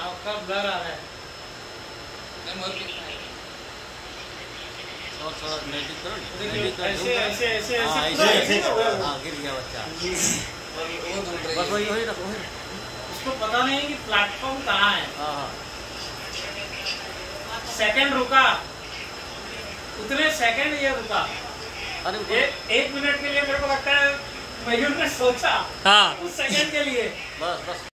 आपका ब्लर आ रहा है। और थोड़ा नेटिव करो, ऐसे ऐसे ऐसे हाँ ऐसे गिर गया बच्चा। बस वही वही रखो। उसको पता नहीं कि प्लेटफॉर्म कहाँ है। हाँ सेकंड रुका, उतने सेकंड ये रुका। अरे एक मिनट के लिए मेरे को लगता है मयूर ने सोचा, हाँ उस सेकंड के लिए बस